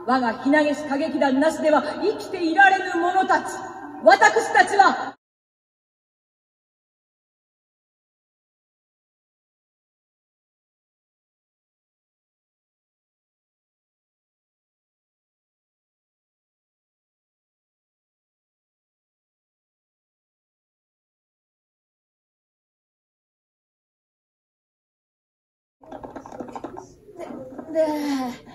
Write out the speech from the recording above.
我がひなげし歌劇団なしでは生きていられぬ者たち、私たちは、 で、